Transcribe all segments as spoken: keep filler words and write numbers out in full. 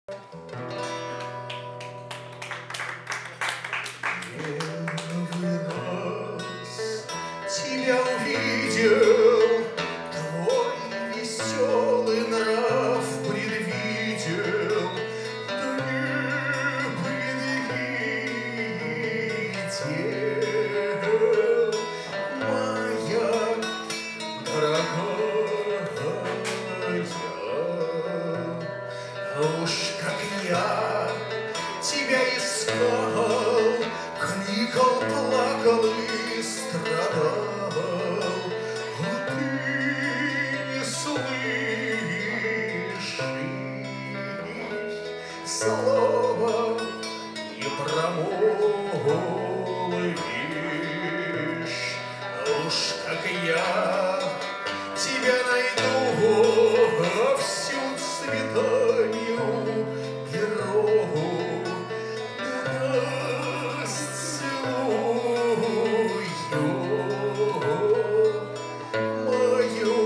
Тебя увидел, твой веселый нрав предвидел, да не предвидел, моя дорогая. Уж как я тебя искал, кликал, плакал и страдал, а ты не слышишь, слова не промолвишь. Уж как я тебя найду, всю цветанию перову расцелую мою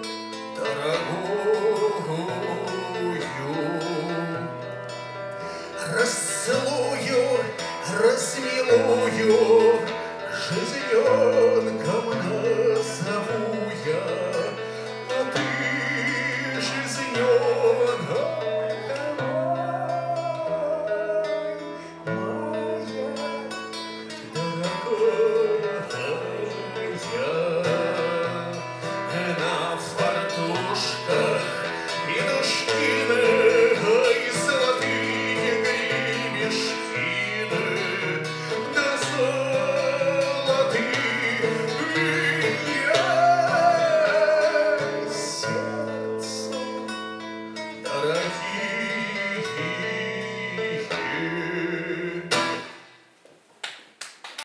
дорогую. Расцелую, размилую, жизненком назову я, а ты жизненка моя дорогая. На фартушках петушкины и золотые гребешкины, да золотые сердцу дорогие.